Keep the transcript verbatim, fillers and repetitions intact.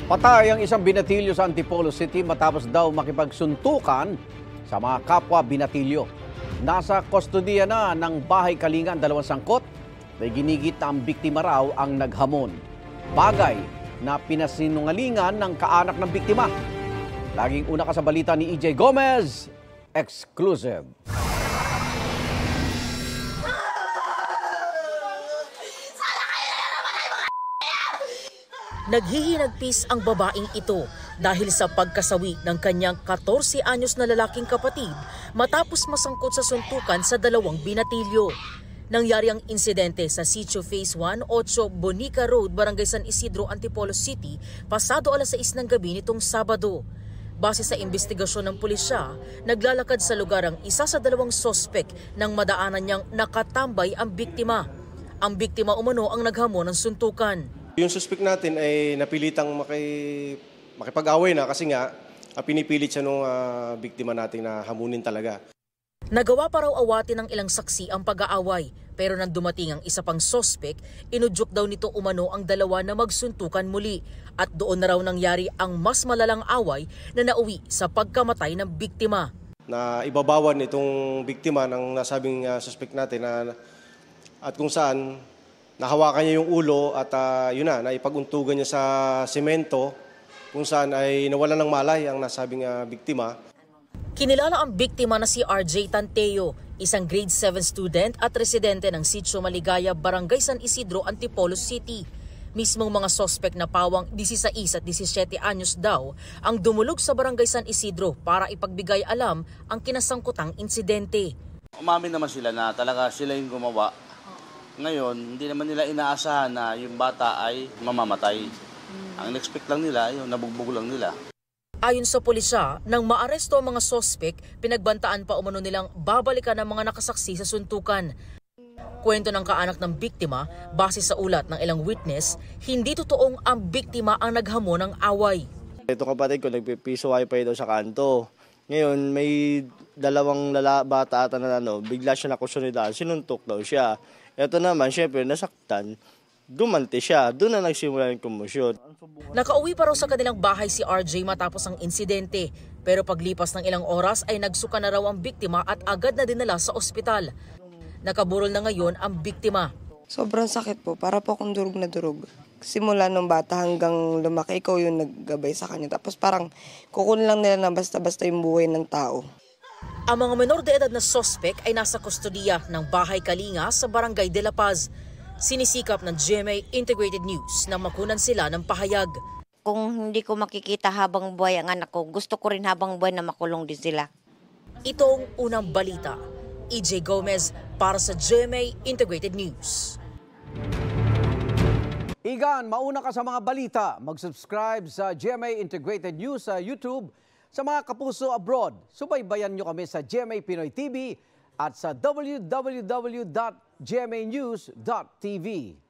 Patay ang isang binatilyo sa Antipolo City matapos daw makipagsuntukan sa mga kapwa binatilyo. Nasa kustodiya na ng bahay kalinga ang dalawang sangkot. May ginigit na ang biktima raw ang naghamon. Bagay na pinasinungalingan ng kaanak ng biktima. Laging una ka sa balita ni E J Gomez, exclusive. Naghihinagpis ang babaeng ito dahil sa pagkasawi ng kanyang katorse anyos na lalaking kapatid matapos masangkot sa suntukan sa dalawang binatilyo. Nangyari ang insidente sa Sitio Phase one, eight Bonica Road, Barangay San Isidro, Antipolo City, pasado alas sais ng gabi nitong Sabado. Base sa investigasyon ng pulisya, naglalakad sa lugar ang isa sa dalawang sospek nang madaanan niyang nakatambay ang biktima. Ang biktima umano ang naghamon ng suntukan. Yung suspect natin ay napilitang maki, makipag-away na kasi nga pinipilit siya nung uh, biktima natin na hamunin talaga. Nagawa pa raw awatin ng ilang saksi ang pag-aaway, pero nang dumating ang isa pang sospek, inudyok daw nito umano ang dalawa na magsuntukan muli at doon na raw nangyari ang mas malalang away na nauwi sa pagkamatay ng biktima. Na ibabawan itong biktima ng nasabing uh, suspect natin na, at kung saan nahawakan niya yung ulo at uh, yun na, naipaguntugan niya sa semento kung saan ay nawalan ng malay ang nasabing uh, biktima. Kinilala ang biktima na si R J Tanteo, isang grade seven student at residente ng Sitio Maligaya, Barangay San Isidro, Antipolo City. Mismong mga sospek na pawang sixteen at seventeen anyos daw ang dumulog sa Barangay San Isidro para ipagbigay alam ang kinasangkutang insidente. Umamin naman sila na talaga sila yung gumawa. Ngayon, hindi naman nila inaasahan na yung bata ay mamamatay. Ang in-expect lang nila, yung nabugbog lang nila. Ayon sa pulisya, nang maaresto ang mga sospek, pinagbantaan pa umano nilang babalikan ang mga nakasaksi sa suntukan. Kwento ng kaanak ng biktima, base sa ulat ng ilang witness, hindi totoong ang biktima ang naghamon ng away. Ito kapatid ko, nagpipiso wifi daw sa kanto. Ngayon, may dalawang lala, bata ata na ano, bigla siya nakusunidaan, sinuntok daw siya. Ito naman, syempre, nasaktan, gumanti siya. Doon na nagsimula yung komosyon. Nakauwi pa raw sa kanilang bahay si R J matapos ang insidente. Pero paglipas ng ilang oras ay nagsuka na raw ang biktima at agad na dinala sa ospital. Nakaburol na ngayon ang biktima. Sobrang sakit po, para po akong durog na durog. Simula nung bata hanggang lumaki, ikaw yung naggabay sa kanya. Tapos parang kukunin lang nila na basta-basta yung buhay ng tao. Ang mga menor de edad na sospek ay nasa kustodiya ng bahay kalinga sa Barangay de la Paz. Sinisikap ng G M A Integrated News na makunan sila ng pahayag. Kung hindi ko makikita habang buhay ang anak ko, gusto ko rin habang buhay na makulong din sila. Itong unang balita. E J Gomez para sa G M A Integrated News. Igan, mauna ka sa mga balita. Mag-subscribe sa G M A Integrated News sa YouTube. Sa mga kapuso abroad, subaybayan nyo kami sa G M A Pinoy T V at sa w w w dot g m a news dot t v.